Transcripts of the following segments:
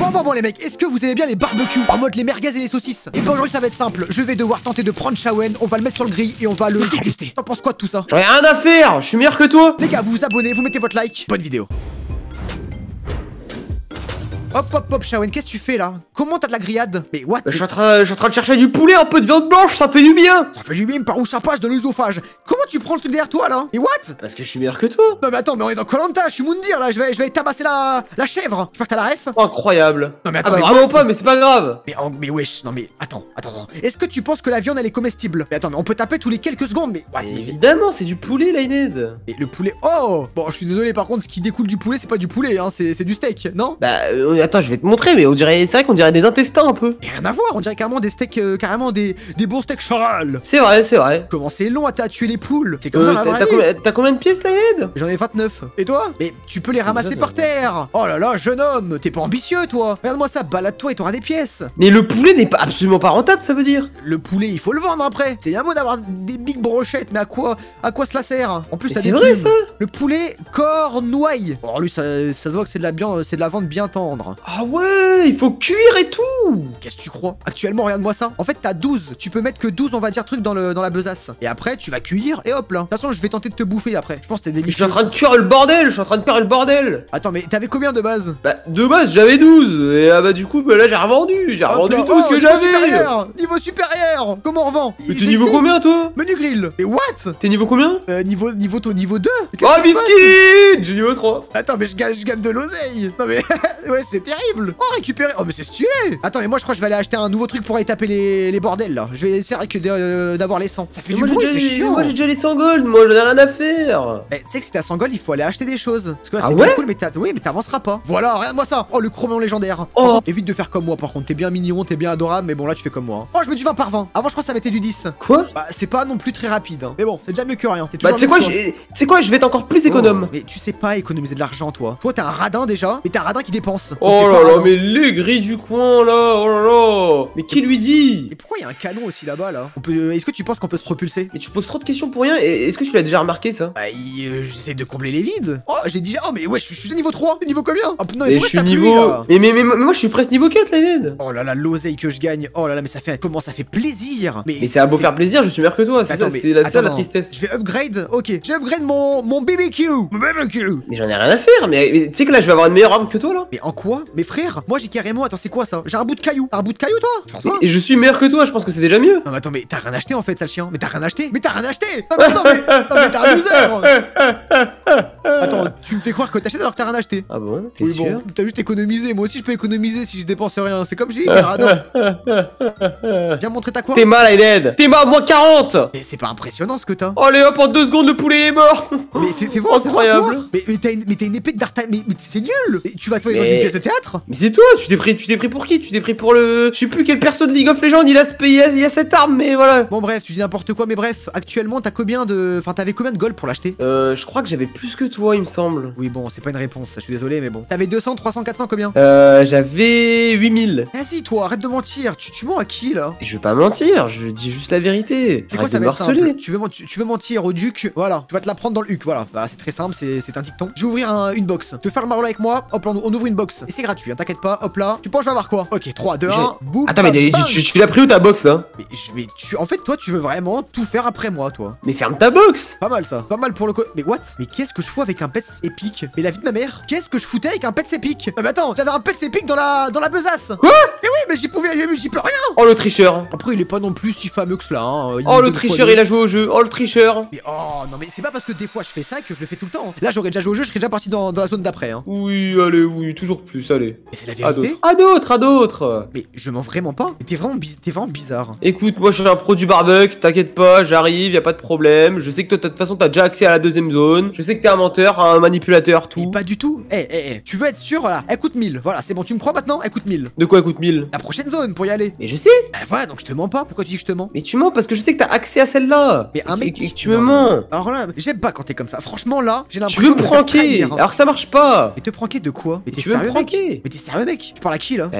Bon les mecs, est-ce que vous aimez bien les barbecues en mode les merguez et les saucisses? Et ben aujourd'hui ça va être simple, je vais devoir tenter de prendre Shawen, on va le mettre sur le grill et on va le déguster. T'en penses quoi de tout ça? J'en ai rien à faire, je suis meilleur que toi. Les gars, vous vous abonnez, vous mettez votre like. Bonne vidéo. Hop, Shawen, qu'est-ce que tu fais là? Comment t'as de la grillade? Mais what? Je suis en train de chercher du poulet, un peu de viande blanche, ça fait du bien. Ça fait du bien, par où ça passe de l'œsophage? Comment tu prends le truc derrière toi là? Et what? Parce que je suis meilleur que toi. Non mais attends, mais on est dans Koh-Lanta, je suis Moundir là, je vais tabasser la chèvre. J'espère que t'as la ref. Incroyable. Non mais Ah attends, bah mais vraiment what? pas, mais c'est pas grave. Mais wesh, non mais attends. Est-ce que tu penses que la viande elle est comestible? Mais attends, mais on peut taper tous les quelques secondes, mais what? Évidemment, c'est du poulet, Lained. Et le poulet, oh! Bon, je suis désolé, par contre, ce qui découle du poulet, c'est pas du poulet, hein, c'est du steak, non? Bah attends, je vais te montrer, mais c'est vrai qu'on dirait des intestins un peu. Et rien à voir, on dirait carrément des steaks, carrément des bons steaks charal. C'est vrai. Comment c'est long à tuer les poules? C'est comme ça la vraie vie. T'as combien de pièces, Lained? J'en ai 29. Et toi? Mais tu peux les ramasser par terre. Oh là là, jeune homme, t'es pas ambitieux, toi. Regarde-moi ça, balade-toi et t'auras des pièces. Mais le poulet n'est pas absolument pas rentable, ça veut dire. Le poulet, il faut le vendre après. C'est bien beau d'avoir des big brochettes, mais à quoi cela sert? En plus, t'as des vrai plumes. ça. Le poulet cornouaille. Oh, lui, ça se voit que c'est de la vente bien tendre. Ah ouais, il faut cuire et tout. Qu'est-ce que tu crois? Actuellement, regarde-moi ça. En fait, t'as 12. Tu peux mettre que 12, on va dire, trucs dans la besace. Et après, tu vas cuire et hop là. De toute façon, je vais tenter de te bouffer après. Je pense que t'es Je suis délicieux. en train de cuire le bordel, Attends, mais t'avais combien de base? Bah, de base, j'avais 12. Et bah, du coup, bah, là, j'ai revendu. J'ai revendu Hop là. tout ce que niveau j'avais. Niveau supérieur. Comment on revend? Mais t'es niveau combien, toi? Menu grill. Mais what? T'es niveau combien? Niveau 2. Oh, biscuit. J'ai niveau 3. Attends, mais je gagne de l'oseille. Non mais ouais, c'est terrible. Oh, récupérer. Oh, mais c'est stylé. Attends, mais moi je crois que je vais aller acheter un nouveau truc pour aller taper les bordels là. Je vais essayer d'avoir les 100. Ça fait du bruit, c'est chiant. Moi j'ai déjà les 100 gold, moi j'en ai rien à faire. Mais tu sais que si t'as 100 gold, il faut aller acheter des choses. Parce que là, Ah c'est ouais bien cool, mais t'avanceras pas. Voilà, regarde-moi ça. Oh, le chromion légendaire. Oh. Évite de faire comme moi par contre. T'es bien mignon, t'es bien adorable, mais bon, là tu fais comme moi. Oh, je mets du 20 par 20. Avant, je crois que ça mettait du 10. Quoi? Bah, c'est pas non plus très rapide. Hein. Mais bon, c'est déjà mieux que rien. Bah, tu sais quoi, je vais être encore plus économe. Mais tu sais pas économiser de l'argent, toi. Toi, t'es un radin déjà, mais t'es un radin qui dépense. Oh là là, mais les grilles du coin là, oh là là. Mais qui lui dit? Et pourquoi il y a un canon aussi là-bas là? Est-ce que tu penses qu'on peut se propulser? Mais tu poses trop de questions pour rien, et est-ce que tu l'as déjà remarqué ça? Bah, j'essaie de combler les vides. Oh, j'ai déjà. Oh, mais ouais, je suis niveau 3. Niveau combien? Oh, non, mais je suis niveau. Mais moi je suis presque niveau 4, Lained. Oh là là, l'oseille que je gagne. Oh là là, mais ça fait. Comment ça fait plaisir? Mais ça a beau faire plaisir, je suis meilleur que toi. C'est ça, c'est la tristesse. Je vais upgrade. Ok, je vais upgrade mon BBQ. Mais j'en ai rien à faire. Mais tu sais que là, je vais avoir une meilleure arme que toi là. Mais en quoi? Mais frère, moi j'ai carrément. Attends, c'est quoi ça? J'ai un bout de caillou. T'as un bout de caillou, toi? Et je suis meilleur que toi, je pense que c'est déjà mieux. Non, mais attends, mais t'as rien acheté en fait, sale chien. Mais t'as rien acheté. Non, mais attends, mais t'as un loser. Attends, tu me fais croire que t'achètes alors que t'as rien acheté. Ah bon? Oui, bon, t'as juste économisé. Moi aussi, je peux économiser si je dépense rien. C'est comme j'ai dit, t'es radin. Viens montrer ta quoi? T'es mal, Lained. T'es mal, moins 40. Mais c'est pas impressionnant ce que t'as. Allez hop, en 2 secondes, le poulet est mort. Mais fais voir. Incroyable. Mais t'as une épée de D'Artagnan. Mais c'est nul. Et tu vas te faire dans une pièce de théâtre? Mais c'est toi, tu t'es pris pour qui? Tu t'es pris pour le. Je sais plus quel perso de League of Legends, il a cette arme, mais voilà. Bon, bref, tu dis n'importe quoi, mais bref, actuellement, t'as combien de. Enfin, t'avais combien de gold pour l'acheter? Je crois que j'avais plus que toi, il me semble. Oui, bon, c'est pas une réponse, je suis désolé, mais bon. T'avais 200, 300, 400, combien? J'avais 8000. Vas-y, toi, arrête de mentir. Tu mens à qui là? Je vais pas mentir, je dis juste la vérité. C'est quoi, ça va être simple. Tu veux mentir au duc, voilà. Tu vas te la prendre dans le huc, voilà. Bah, c'est très simple, c'est un dicton. Je vais ouvrir une box. Tu veux faire le marolo avec moi? Hop là, on ouvre une box. Et c'est gratuit, hein, t'inquiète pas. Hop là. Tu penses, je vais avoir quoi? Ok, 3, 2, 1. Boum. Attends, mais tu l'as pris où ta box là? Mais en fait, toi, tu veux vraiment tout faire après moi, toi. Mais ferme ta box. Pas mal ça. Pas mal pour le Mais what? Mais qu'est-ce que je fous avec un pet épique? Mais la vie de ma mère. Qu'est-ce que je foutais avec un pet épique? Mais attends, j'avais un pet épique dans la besace. Quoi? Mais oui, mais j'y peux rien. Oh le tricheur. Après, il est pas non plus si fameux que cela. Hein. Oh le tricheur, il a joué au jeu. Oh le tricheur. Mais oh non, mais c'est pas parce que des fois je fais ça que je le fais tout le temps. Là, j'aurais déjà joué au jeu, je serais déjà parti dans la zone d'après. Hein. Oui, allez, oui, toujours plus, allez. Mais c'est la vérité. À d'autres. Mais je mens vraiment pas. T'es vraiment bizarre. Écoute, moi je suis un pro du barbecue, t'inquiète pas, j'arrive, y a pas de problème. Je sais que toi, de toute façon, t'as déjà accès à la 2ème zone. Je sais que t'es un menteur, un manipulateur, tout. Mais pas du tout. Tu veux être sûr, voilà. Elle coûte 1000. Voilà, c'est bon, tu me crois maintenant? Elle coûte 1000. De quoi elle coûte 1000? La prochaine zone pour y aller. Mais je sais. Bah voilà, donc je te mens pas. Pourquoi tu dis que je te mens? Mais tu mens parce que je sais que t'as accès à celle-là. Mais un mec. Et que tu me mens. Alors là, j'aime pas quand t'es comme ça. Franchement, là, j'ai Tu l'impression veux me de me faire pranker trahir. alors que ça marche pas. Mais te pranker de quoi? Mais t'es Tu veux me sérieux, mec? pranker? Mais t'es sérieux, mec? Tu parles à qui là? Oui,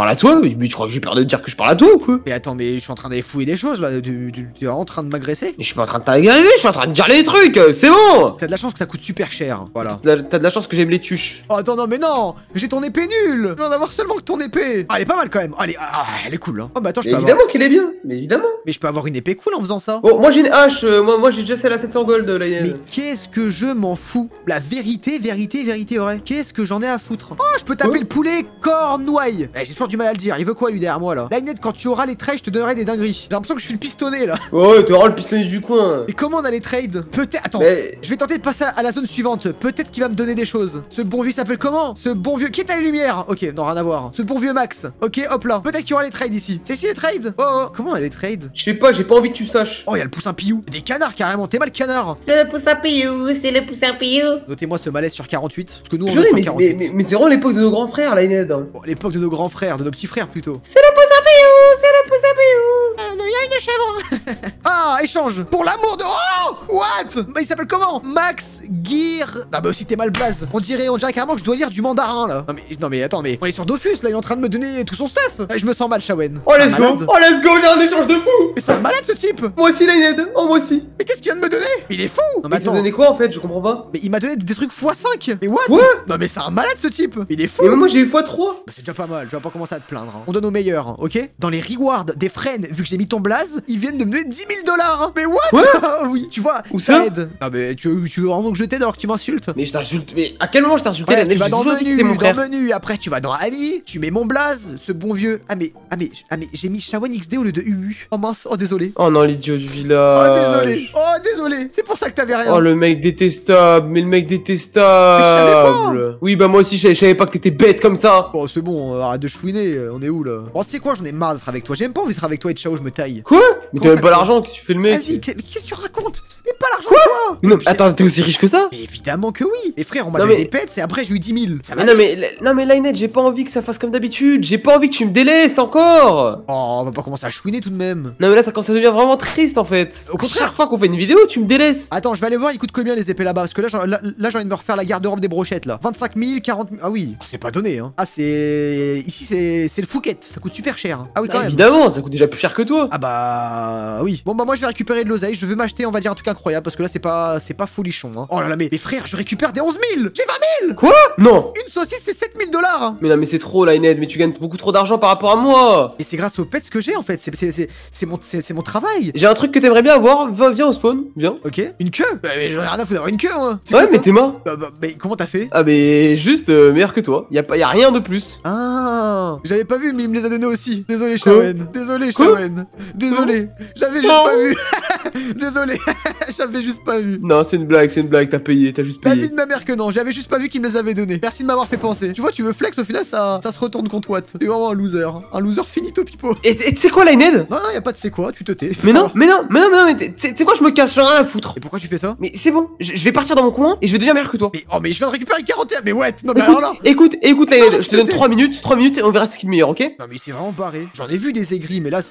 parle à toi? Mais tu crois que j'ai peur de te dire que je parle à toi ou quoi? Mais attends, mais je suis en train d'aller fouiller des choses là. Tu es vraiment en train de m'agresser? Mais je suis pas en train de t'agacer, je suis en train de dire les trucs, c'est bon! T'as de la chance que ça coûte super cher. Voilà. T'as de la chance que j'aime les tuches. Oh, attends, non, mais non! J'ai ton épée nulle! Je vais en avoir seulement que ton épée! Ah, elle est pas mal quand même. Allez, elle est cool, hein. Oh, bah attends, je Mais peux évidemment avoir. qu'elle est bien, mais évidemment. Mais je peux avoir une épée cool en faisant ça. Bon, moi j'ai une hache, moi j'ai déjà celle à 700 gold là. Mais qu'est-ce que je m'en fous? La vérité, vraie. Qu'est-ce que j'en ai à foutre? Oh, je peux taper le poulet Cornouaille. Eh, j'ai toujours du mal à le dire. Il veut quoi lui derrière moi là? Linette, quand tu auras les trades, je te donnerai des dingueries. J'ai l'impression que je suis le pistonné là. Ouais, t'auras le pistolet du coin. Et comment on a les trades? Peut-être. Attends, Mais... je vais tenter de passer à la zone suivante. Peut-être qu'il va me donner des choses. Ce bon vieux s'appelle comment? Ce bon vieux. Qui est à la lumière? Ok, non, rien à voir. Ce bon vieux Max. Ok, hop là. Peut-être qu'il y aura les trades ici. C'est ici les trades? Oh, comment on a les trades? Je sais pas, j'ai pas envie que tu saches. Oh, il y a le poussin Piou. Des canards carrément. T'es mal canard. C'est le poussin Piou, c'est le poussin Piou. Notez-moi ce malaise sur 48. Parce que nous on Purée, est sur mais 48. c'est vraiment l'époque de nos grands frères, là, Ined. Bon, l'époque de nos grands frères, de nos petits frères plutôt. C'est le poussin Piou, c'est le poussin Piou. Il y a une chèvre. Ah, échange. Pour l'amour de... Oh, what? Bah, il s'appelle comment? Max Gear. Ah bah aussi t'es mal blaze. On dirait carrément que je dois lire du mandarin là. Non mais attends, mais on est sur Dofus là, il est en train de me donner tout son stuff. Je me sens mal, Shawen. Oh, let's go. Oh, let's go, j'ai un échange de fou. Mais c'est un malade ce type. Moi aussi, là, Ined. Oh, moi aussi. Mais qu'est-ce qu'il vient de me donner? Il est fou. Non mais Il t'a attends. donné quoi en fait? Je comprends pas. Mais il m'a donné des trucs x5. Mais what? Quoi? Non mais c'est un malade ce type. Il est fou. Et moi j'ai eu x3. Bah, c'est déjà pas mal, je vais pas commencer à te plaindre. Hein. On donne au meilleur, ok? Dans les rewards des friends, vu que j'ai mis ton blaze, ils viennent de me donner 10 000 $. Mais what? Quoi? Oui, tu vois, Où ça? aide. Ah mais tu veux vraiment que je t'aide alors que tu m'insultes? Mais je t'insulte. Mais à quel moment je t'ai insulté? Ouais, Mec, tu vas j'ai dans toujours dit que menu, c'était mon frère. après tu vas dans Ami, tu mets mon blaze, ce bon vieux. Ah mais j'ai mis Shawan XD au lieu de UU. Oh mince, oh désolé. Oh non, l'idiot du Oh village. désolé, c'est pour ça que t'avais rien. Oh le mec détestable, mais le mec Mais je détestable. Oui bah moi aussi je savais pas que t'étais bête comme ça. Bon c'est bon, arrête de chouiner, on est où là? Bon tu sais quoi, j'en ai marre d'être avec toi, j'ai même pas envie d'être avec toi et de Chao, je me taille. Quoi? Mais Comment t'as même ça, pas quoi? l'argent, qu'est-ce que tu fais le mec? Vas-y, mais qu'est-ce que tu racontes? Mais pas l'argent toi. Non mais attends, t'es aussi riche que ça? Mais évidemment que oui. Les frères, on m'a Non, donné mais- des pets et après j'ai eu 10 000. Ça va Mais vite. non mais Linette, j'ai pas envie que ça fasse comme d'habitude. J'ai pas envie que tu me délaisses encore. Oh, on va pas commencer à chouiner tout de même. Non mais là ça commence à devenir vraiment triste en fait. Au contraire. Chaque fois qu'on fait une vidéo, tu me délaisses. Attends, je vais aller voir, ils coûtent combien les épées là-bas? Parce que là, j'ai envie de me refaire la garde-robe des brochettes là. 25 000, 40 000. Ah oui, c'est pas donné hein. Ah, c'est. Ici, c'est le Fouquet. Ça coûte super cher. Ah oui, quand Bah, même. évidemment, ça coûte déjà plus cher que toi. Ah bah oui. Bon bah moi je vais récupérer de l'oseille, je vais m'acheter on va dire un truc incroyable parce que là c'est pas folichon hein. Oh là là mais les frères je récupère des 11 000. J'ai 20 000. Quoi? Non. Une saucisse c'est 7 000 $. Mais non mais c'est trop Linette, mais tu gagnes beaucoup trop d'argent par rapport à moi. Et c'est grâce aux pets que j'ai en fait, c'est mon travail. J'ai un truc que t'aimerais bien avoir, viens au spawn, viens. Ok. Une queue? Bah mais j'en ai rien à foutre d'avoir une queue moi. C'est Ouais quoi, mais ça? t'es mort. Mais comment t'as fait? Ah mais juste meilleur que toi, y a rien de plus. Ah, j'avais pas vu mais il me les a donnés aussi. Désolé Quoi? Shawen. Désolé Quoi? Shawen. Désolé. J'avais juste Non. pas vu. Désolé. J'avais juste pas vu. Non c'est une blague, t'as payé, t'as juste La payé. vie de ma mère que non, j'avais juste pas vu qu'il me les avait donnés. Merci de m'avoir fait penser. Tu vois, tu veux flex, au final ça se retourne contre toi. T'es vraiment un loser. Un loser finito pipo. Et tu sais quoi Linette? Non, y a pas de c'est quoi, tu te tais. Mais non, mais tu sais quoi, je me cache, j'en ai rien à foutre. Et pourquoi tu fais ça? Mais c'est bon, je vais partir dans mon coin et je vais devenir meilleur que toi. Mais je viens de récupérer 41. Mais ouais, non mais alors là. Écoute Linette, je te donne t'es- 3 minutes et on verra ce qui est le meilleur, ok? Non mais c'est vraiment barré. J'en ai vu des aigris, mais là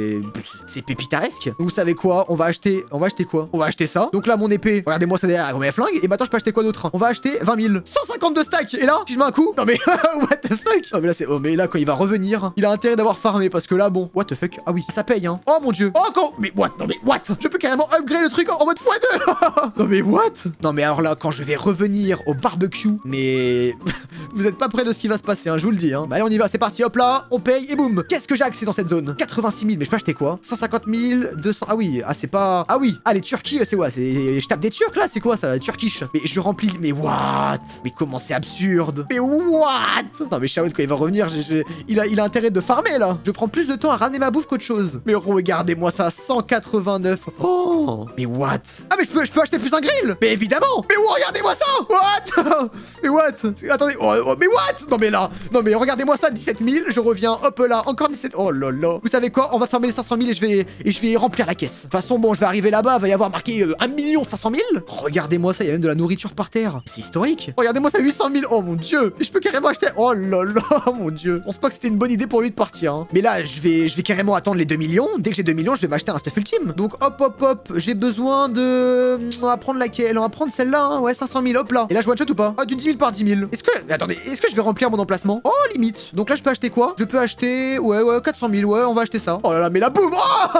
c'est pépitaresque. Donc, vous savez quoi? On va acheter quoi? On va acheter ça. Donc là mon épée, regardez-moi ça derrière, combien elle flingue. Et maintenant je peux acheter quoi d'autre? On va acheter 20 000. 152 stacks. Et là, si je mets un coup, non mais what the fuck? Non mais là c'est, oh mais là quand il va revenir, il a intérêt d'avoir farmé parce que là bon, what the fuck? Ah oui, ça paye hein. Oh mon dieu. Oh quand, mais what? Non mais what? Je peux carrément upgrade le truc en mode x2. Non mais what? Non mais alors là quand je vais revenir au barbecue, mais vous êtes pas près de ce qui va se passer, hein, je vous le dis. Hein. Bah allez, on y va, c'est parti, hop là, on paye et boum. Qu'est-ce que j'ai accès dans cette zone? 86 000, mais je peux acheter quoi? 150 000, 200. Ah oui, c'est pas. Ah oui, les Turquie, c'est quoi? Je tape des Turcs là, c'est quoi ça? Turkish. Mais je remplis. Mais what? Mais comment c'est absurde? Mais what? Non, mais Shaoed, quand il va revenir, il a intérêt de farmer là. Je prends plus de temps à ramener ma bouffe qu'autre chose. Mais regardez-moi ça, 189. Oh, mais what? Ah, mais je peux acheter plus un grill? Mais évidemment! Mais regardez-moi ça! What? Mais what? Attendez, mais what? Non mais là, non mais regardez-moi ça, 17 000, je reviens, hop là, encore 17. Oh là là. Vous savez quoi? On va farmer les 500 000 et je vais remplir la caisse. De toute façon, bon, quand je vais arriver là-bas, va y avoir marqué 1 500 000. Regardez-moi ça, il y a même de la nourriture par terre. C'est historique. Regardez-moi ça, 800 000. Oh mon dieu. Et je peux carrément acheter. Oh là là, mon dieu. Je pense pas que c'était une bonne idée pour lui de partir. Hein. Mais là, je vais carrément attendre les 2 millions. Dès que j'ai 2 millions, je vais m'acheter un stuff ultime. Donc hop, hop, hop. J'ai besoin de. On va prendre laquelle? On va prendre celle-là. Hein. Ouais, 500 000. Hop là. Et là, je one shot ou pas? Ah, du 10 000 par 10 000. Est-ce que. Attendez, est-ce que je vais remplir mon emplacement? Oh, limite. Donc là, je peux acheter quoi? Je peux acheter. Ouais, 400 000. Ouais, on va acheter ça. Oh là là, mais la boum.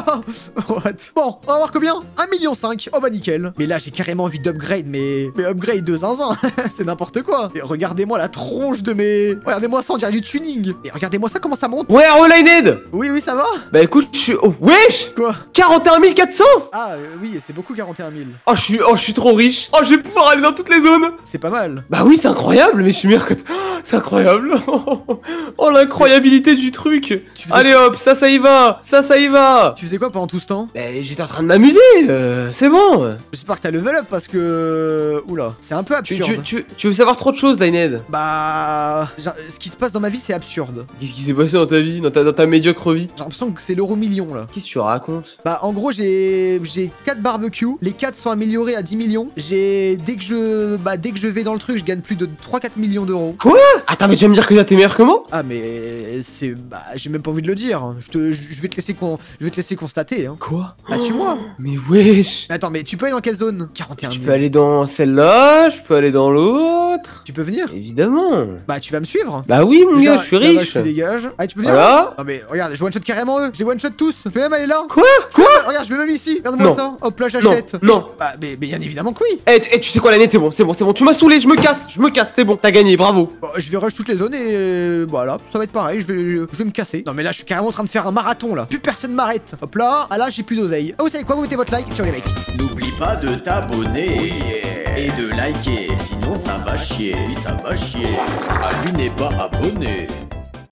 Oh what? Bon, on va voir combien? 1,5 million. Oh bah nickel. Mais là, j'ai carrément envie d'upgrade, mais upgrade de zinzin. C'est n'importe quoi. Et regardez-moi la tronche de mes. Regardez-moi ça, on dirait du tuning. Et regardez-moi ça, comment ça monte. Ouais, Relined. Oui, oui, ça va. Bah écoute, je suis. Oh, wesh. Quoi? 41 400. Ah, oui, c'est beaucoup 41 000. Oh, je suis trop riche. Oh, je vais pouvoir aller dans toutes les zones. C'est pas mal. Bah oui, c'est incroyable, mais je suis meilleur que. C'est incroyable. Oh, l'incroyabilité du truc. Allez hop, ça y va. Ça y va. Tu faisais quoi pendant tout ce temps? Bah, j'étais en train de m'amuser. C'est bon. J'espère que t'as level up parce que. Oula, c'est un peu absurde. Tu veux savoir trop de choses, Lined? Bah. Ce qui se passe dans ma vie, c'est absurde. Qu'est-ce qui s'est passé dans ta vie, dans ta médiocre vie? J'ai l'impression que c'est l'euro million là. Qu'est-ce que tu racontes? Bah, en gros, j'ai 4 barbecues. Les 4 sont améliorés à 10 millions. Dès que je vais dans le truc, je gagne plus de 3-4 millions d'euros. Quoi? Attends, mais tu vas me dire que t'es meilleur que moi? Ah, mais c'est. Bah, j'ai même pas envie de le dire. Je vais te laisser constater. Hein. Quoi? Bah, suis-moi. Mais wesh. Mais attends, mais tu peux aller dans quelle zone? 41 000. Je peux aller dans celle-là, je peux aller dans l'autre. Tu peux venir? Évidemment. Bah, tu vas me suivre. Bah oui, mon Déjà, gars, je suis là-bas, riche. je te dégage. Ah, tu peux venir? Voilà. Non, mais regarde, je one-shot carrément eux. Je les one-shot tous. Je peux même aller là. Quoi? Regarde, je vais même ici. Regarde-moi Non. ça. Hop là, j'achète. Non. Bah, mais bien évidemment que oui. Tu sais quoi, l'année, c'est bon. Tu m'as saoulé, je me casse, c'est bon. T'as gagné, bravo. Bon, je vais rush toutes les zones et voilà, ça va être pareil. Je vais me casser. Non, mais là, je suis carrément en train de faire un marathon là. Plus personne m'arrête. Hop là. Ah là, j'ai plus d'oseille. Ah, vous savez quoi? Vous mettez votre like. Ciao les mecs. N'oublie pas de t'abonner et de liker, sinon ça va chier, oui ça va chier. Ah lui n'est pas abonné.